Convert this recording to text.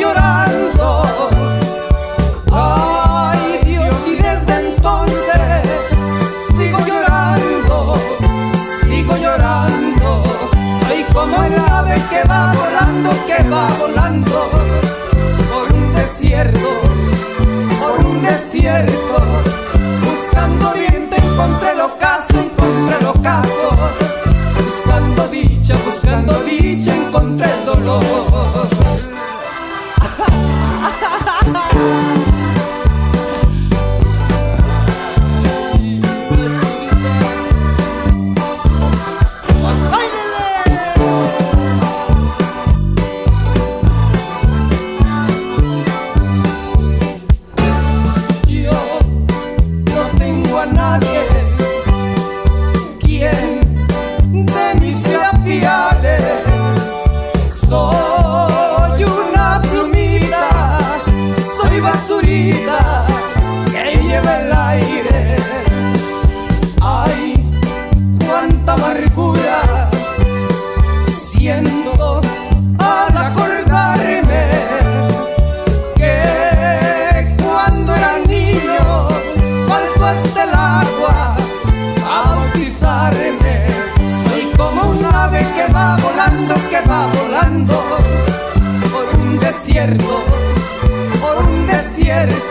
llorando. Ay Dios, y desde entonces sigo llorando, sigo llorando. Soy como el ave que va volando, que va volando por un desierto, por un desierto. Buscando oriente encontré el ocaso, encontré el ocaso. Buscando dicha encontré el dolor. Yo no tengo a nadie quien de mí se apiade. Soy una plumita, soy basurita que lleva el aire. Ay, cuánta amargura siento al acordarme que cuando era niño salto hasta el agua a bautizarme. Soy como un ave que va volando, que va volando por un desierto, por un desierto.